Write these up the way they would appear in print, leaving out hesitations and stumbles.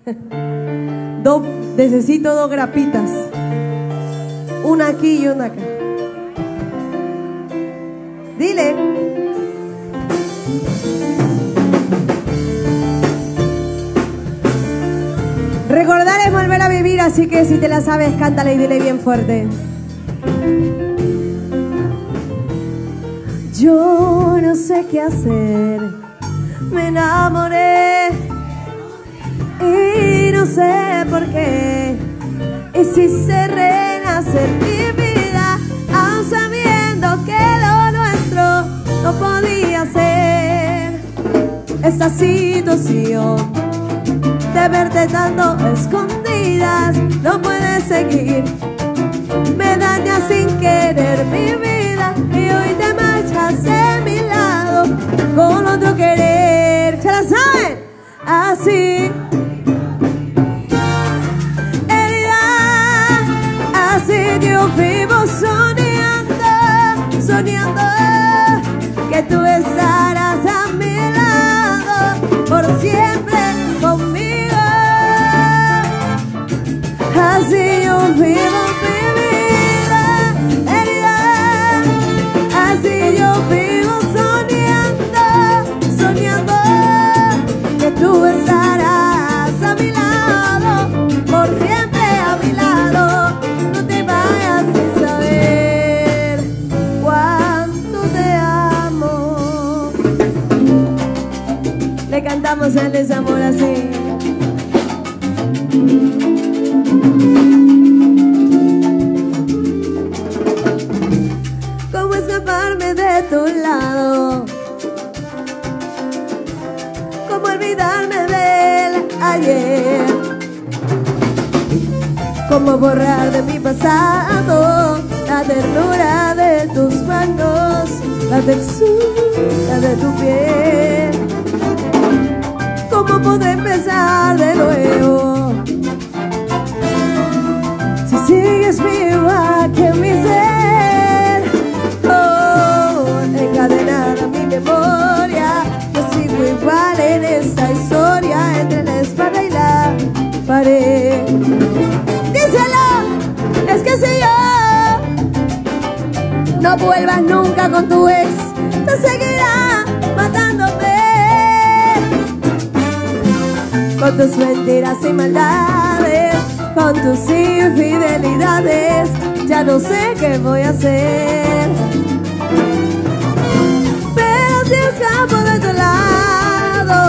Necesito dos grapitas. Una aquí y una acá. Dile. Recordar es volver a vivir, así que si te la sabes, cántala y dile bien fuerte. Yo no sé qué hacer, me enamoré y no sé por qué. Y si se renacer mi vida, aun sabiendo que lo nuestro no podía ser. Esta situación de verte tanto escondidas no puede seguir. Me daña sin querer mi vida y hoy te marchas de mi lado con otro querer. ¿Se la saben? Así. Herida, así yo vivo soñando, soñando que tú estarás a mi lado por siempre conmigo. Así yo vivo mi vida, herida. Así yo vivo soñando, soñando que tú estarás a mi lado, por siempre a mi lado. No te vayas sin saber cuánto te amo. Le cantamos el desamor así. ¿Cómo escaparme de tu lado? ¿Cómo olvidarme del ayer? ¿Cómo borrar de mi pasado la ternura de tus manos, la textura de tu piel? ¿Cómo puedo empezar de nuevo si sigues viva que mi ser? Oh, encadenada a mi memoria, yo sigo igual en esta historia entre la espada y la pared. Díselo, es que si yo no vuelvas nunca con tu ex, te seguirá matándote con tus mentiras y maldades, con tus infidelidades. Ya no sé qué voy a hacer, pero si escapo de tu lado,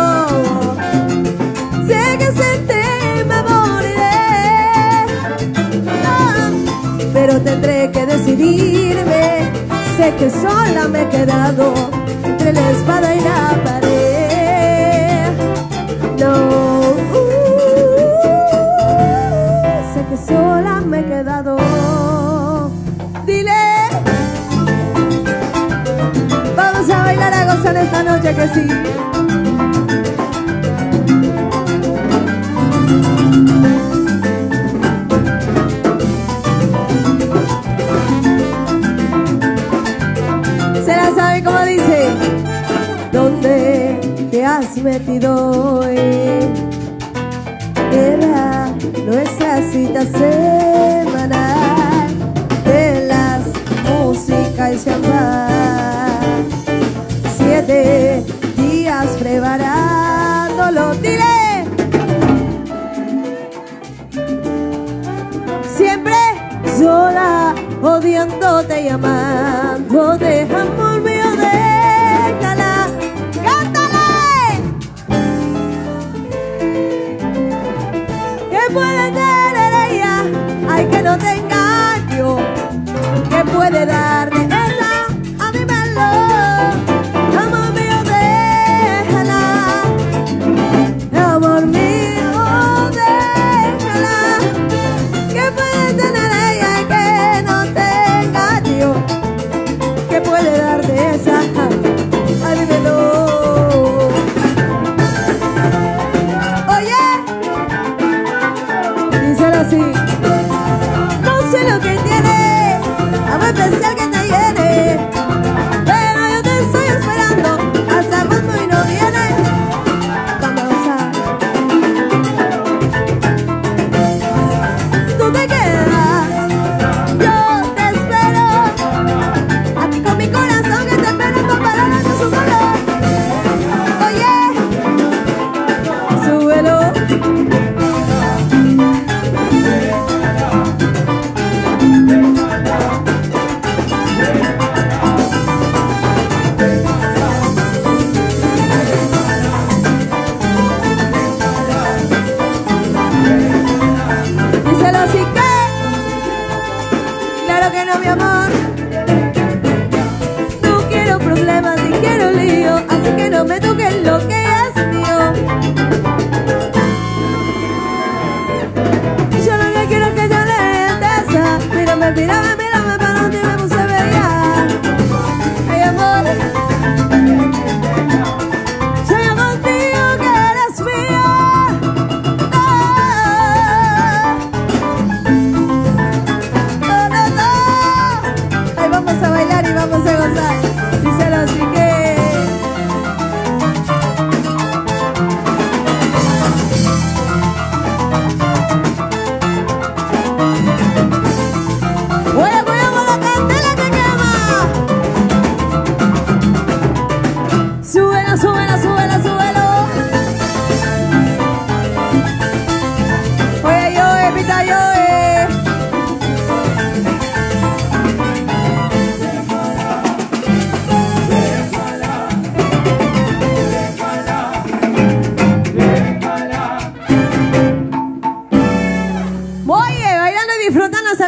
sé que sin ti me moriré. Oh, pero tendré que decidirme, sé que sola me he quedado entre la espada y la pared. No, sé que sola me he quedado. Dile, vamos a bailar, a gozar esta noche que sí. Se la sabe como dice. ¿Dónde te has metido hoy? Era nuestra cita semanal de las músicas y champán. 7 días preparándolo. Dile, siempre sola, odiándote y amándote, amor mío, déjala. ¿Qué puede tener ella? Ay, que no te engaño. ¿Qué puede darle esa a mi melón? Amor mío, déjala. Amor mío, déjala. ¿Qué puede tener ella? Ay, que no te engaño. ¿Qué puede darte esa a mi melón? Oye, así. No sé lo que tiene, amor especial que te llene, pero yo te estoy esperando hasta cuando y no viene. Cuando vas a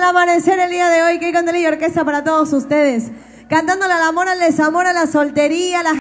amanecer el día de hoy. Key Condelí y orquesta para todos ustedes. Cantándole al amor, al desamor, a la soltería, a la